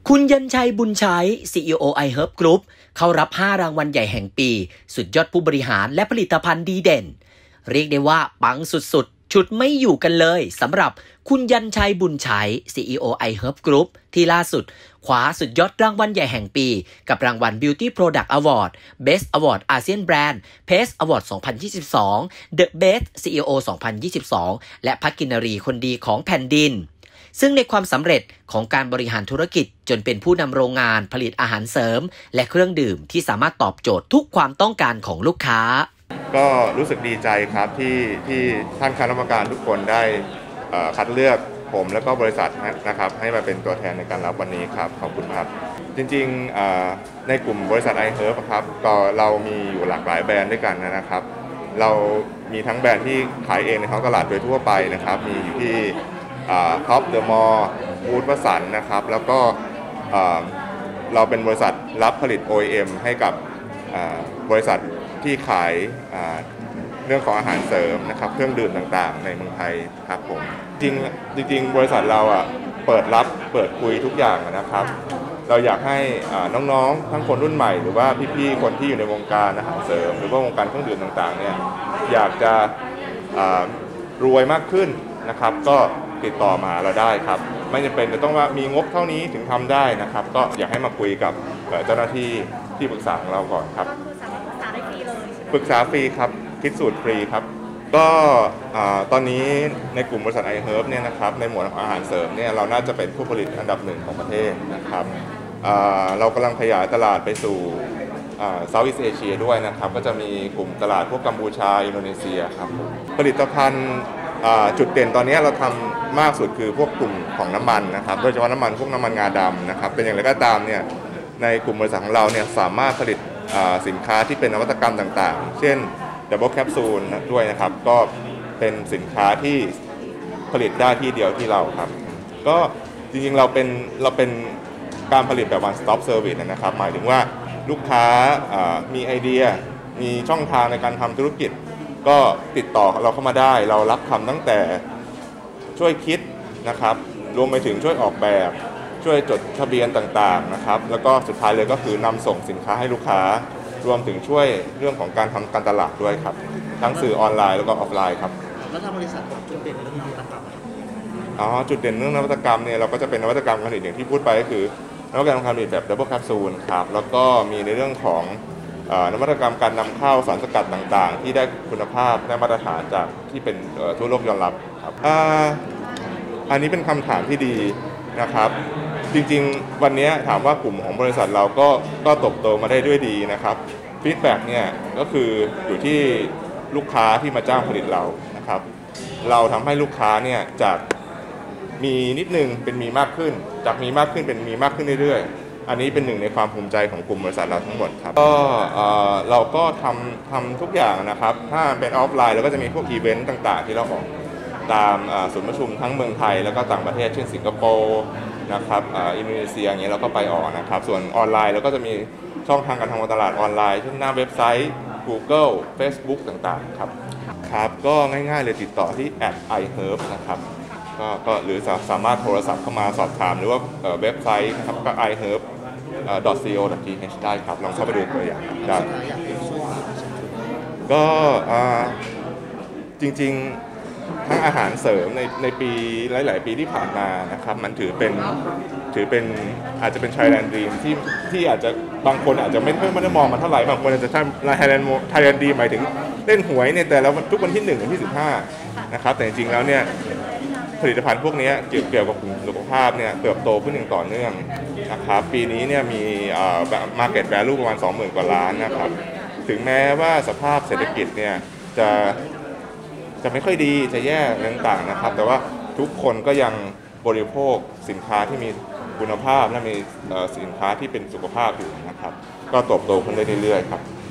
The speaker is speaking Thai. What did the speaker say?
คุณยัญชัยบุญชัย CEO iHerb Group เข้ารับ5รางวัลใหญ่แห่งปีสุดยอดผู้บริหารและผลิตภัณฑ์ดีเด่นเรียกได้ว่าปังสุดๆฉุดไม่อยู่กันเลยสำหรับคุณยัญชัยบุญชัย CEO iHerb Group ที่ล่าสุดคว้าสุดยอดรางวัลใหญ่แห่งปีกับรางวัล Beauty Product Award Best Award ASEAN Brand PACE Award 2022 The Best CEO 2022 และภักกินรีคนดีของแผ่นดินซึ่งในความสำเร็จของการบริหารธุรกิจจนเป็นผู้นำโรงงานผลิตอาหารเสริมและเครื่องดื่มที่สามารถตอบโจทย์ทุกความต้องการของลูกค้าก็รู้สึกดีใจครับที่ท่านคณะกรรมการทุกคนได้คัดเลือกผมและก็บริษัทนะครับให้มาเป็นตัวแทนในการรับวันนี้ครับขอบคุณครับจริงๆในกลุ่มบริษัท iHerb ครับก็เรามีอยู่หลากหลายแบรนด์ด้วยกันนะครับเรามีทั้งแบรนด์ที่ขายเองในท้องตลาดโดยทั่วไปนะครับมีอยู่ที่ท็อปเดอะมอลล์วูดวสันนะครับแล้วก็เราเป็นบริษัทรับผลิต OEM ให้กับบริษัทที่ขายเรื่องของอาหารเสริมนะครับเครื่องดื่มต่างๆในเมืองไทยครับผมจริงบริษัทเราเปิดคุยทุกอย่างนะครับเราอยากให้น้องๆทั้งคนรุ่นใหม่หรือว่าพี่ๆคนที่อยู่ในวงการอาหารเสริมหรือว่าวงการเครื่องดื่มต่างๆเนี่ยอยากจะรวยมากขึ้นนะครับก็ติดต่อมาเราได้ครับไม่จำเป็นจะต้องว่ามีงบเท่านี้ถึงทำได้นะครับก็อยากให้มาคุยกับเจ้าหน้าที่ที่ปรึกษาของเราก่อนครับปรึกษาฟรีครับคิดสูตรฟรีครับก็ตอนนี้ในกลุ่มบริษัท iHerb เนี่ยนะครับในหมวดอาหารเสริมเนี่ยเราน่าจะเป็นผู้ผลิตอันดับ1ของประเทศนะครับเรากำลังขยายตลาดไปสู่Southeast Asia ด้วยนะครับก็จะมีกลุ่มตลาดพวกกัมพูชาอินโดนีเซียครับผลิตภัณฑ์จุดเด่นตอนนี้เราทำมากสุดคือพวกกลุ่มของน้ำมันนะครับโดยเฉพาะน้ำมันพวกน้ำมันงาดำนะครับเป็นอย่างไรก็ตามเนี่ยในกลุ่มบริษัทของเราเนี่ยสามารถผลิตสินค้าที่เป็นนวัตกรรมต่างๆเช่นดับเบิลแคปซูลด้วยนะครับก็เป็นสินค้าที่ผลิตได้ที่เดียวที่เราครับก็จริงๆเราเป็นการผลิตแบบ one stop service นะครับหมายถึงว่าลูกค้ามีไอเดียมีช่องทางในการทำธุรกิจก็ติดต่อเราเข้ามาได้เรารับทำตั้งแต่ช่วยคิดนะครับรวมไปถึงช่วยออกแบบช่วยจดทะเบียนต่างๆนะครับแล้วก็สุดท้ายเลยก็คือนำส่งสินค้าให้ลูกค้ารวมถึงช่วยเรื่องของการทำการตลาดด้วยครับทั้งสื่อออนไลน์แล้วก็ออฟไลน์ครับแล้วทางบริษัทจุดเด่นเรื่องนวัตกรรมจุดเด่นเรื่องนวัตกรรมเนี่ยเราก็จะเป็นนวัตกรรมการผลิตอย่างที่พูดไปก็คือนวัตกรรมการผลิตแบบดับเบิลแคปซูลครับแล้วก็มีในเรื่องของนวัตกรรมการนำเข้าสารสกัดต่างๆที่ได้คุณภาพได้มาตรฐานจากที่เป็นทั่วโลกยอมรับครับอันนี้เป็นคำถามที่ดีนะครับจริงๆวันนี้ถามว่ากลุ่มของบริษัทเราก็เติบโตมาได้ด้วยดีนะครับฟีดแบ็กเนี่ยก็คืออยู่ที่ลูกค้าที่มาจ้างผลิตเรานะครับเราทำให้ลูกค้าเนี่ยจากมีนิดนึงเป็นมีมากขึ้นจากมีมากขึ้นเป็นมีมากขึ้นเรื่อยๆอันนี้เป็นหนึ่งในความภูมิใจของกลุ่มบริษัทเราทั้งหมดครับก็เราก็ทำทุกอย่างนะครับถ้าเป็นออฟไลน์เราก็จะมีพวกอีเวนต์ต่างๆที่เราออกตามศูนย์ประชุมทั้งเมืองไทยแล้วก็ต่างประเทศเช่นสิงคโปร์นะครับอินโดนีเซียอย่างเงี้ยเราก็ไปออกนะครับส่วนออนไลน์เราก็จะมีช่องทางการทำการตลาดออนไลน์เช่นหน้าเว็บไซต์ Google Facebook ต่างๆครับครับก็ง่ายๆเลยติดต่อที่ @iHerb นะครับก็หรือสามารถโทรศัพท์เข้ามาสอบถามหรือว่าเว็บไซต์นะครับก็ iHerb.co.th ได้ครับลองเข้าไปดูตัวอย่างได้ก็จริงๆทั้งอาหารเสริมในปีหลายๆปีที่ผ่านมานะครับมันถือเป็นอาจจะเป็น Thailand Dream ที่อาจจะบางคนอาจจะไม่ได้มองมันเท่าไหร่บางคนอาจจะทำ Thailand Dreamหมายถึงเล่นหวยในแต่ละทุกวันที่1ถึงที่15นะครับแต่จริงๆแล้วเนี่ยผลิตภัณฑ์พวกนี้เกี่ยวกับสุขภาพเนี่ยเติบโตขึ้นอย่างต่อเนื่องนะครับปีนี้เนี่ยมีmarket value ประมาณ 20,000 กว่าล้านนะครับถึงแม้ว่าสภาพเศรษฐกิจเนี่ยจะไม่ค่อยดีจะแย่ต่างๆนะครับแต่ว่าทุกคนก็ยังบริโภคสินค้าที่มีคุณภาพและมีสินค้าที่เป็นสุขภาพอยู่นะครับก็เติบโตขึ้นได้เรื่อยๆครับ